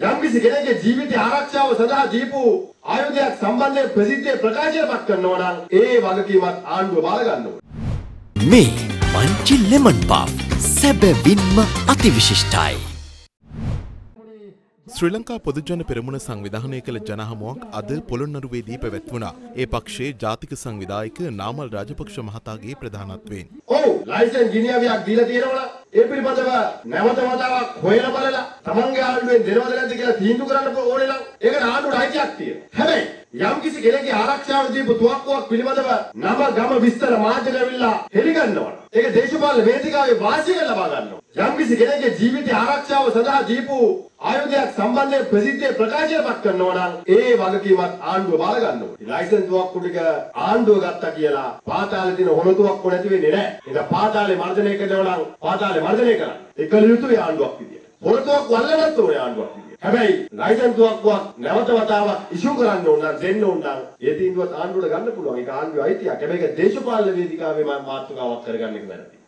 යම්කිසි කෙනෙකුගේ ජීවිත ආරක්ෂාව සඳහා දීපු ආයුධයක් සම්බන්ධයෙන් ප්‍රසිද්ධියේ ප්‍රකාශයටපත් කරනවා නම් ඒ වගකීමත් ආණ්ඩුව බාර ගන්න ඕනේ. මේ වංචි ලෙමන් පාප් සැබවින්ම අතිවිශිෂ්ටයි. ශ්‍රී ලංකා පොදුජන පෙරමුණ සංවිධානය කළ ජනහමුවක් අද පොළොන්නරුවේදී පැවැත්වුණා. ඒ පක්ෂයේ ජාතික සංවිධායක නාමල් රාජපක්ෂ මහතාගේ ප්‍රධානත්වයෙන්. ඔව් ලයිසන්ස් ගිනියවියක් දීලා තියෙනවා ඒ පිළිබඳව නැවත වතාවක් හොයලා බලලා තමන්ගේ ආණ්ඩුවෙන් දෙනවද නැද්ද කියලා තීන්දුව කරන්න ඕනේ නම් ඒකට ආණ්ඩුවට අයිතියක් තියෙනවා. හැබැයි යම්කිසි කෙනෙකුගේ ආරක්ෂාව දීපු තුවක්කුවක් පිළිබඳව නම ගම විස්තර මාධ්‍යට ඇවිල්ලා හෙළි ගන්නවා. ඒක දේශපාලන වේදිකාවේ වාසිය ලබා ගන්නවා. යම්කිසි කෙනෙකුගේ ජීවිත ආරක්ෂාව සඳහා දීපු ආයුධයක් සම්බන්ධයෙන් ප්‍රසිද්ධියේ ප්‍රකාශයටපත් කරනවා නම් ඒ වගකීමත් ආණ්ඩුව බාර ගන්න ඕනේ. ලයිසන්ස් තුවක්කු ටික ආණ්ඩුව ගත්තා කියලා පාතාලේ තියෙන හොන තුවක්කු නැති වෙන්නේ නැහැ. ඒක පාතාලේ මර්ධනය කරනවා නම් පාතාලේ මර්ධනය කරන්න. ඒකල යුතුයි ආණ්ඩුවක් විදියට. හොන තුවක්කු අල්ලන්නත් ඕනේ ආණ්ඩුවක් විදියට. හැබැයි ලයිසන්ස් තුවක්කුවක් නැවත වතාවක් ඉෂුව කරන්න ඕන නම් දෙන්න ඕන නම් ඒ තීන්දුවත් ආණ්ඩුවට ගන්න පුළුවන්. ඒක ආණ්ඩුවේ අයිතියක්. හැබැයි ඒක දේශපාලන වේදිකාවේ මාතෘකාවක් කරගන්න එක වැරදි.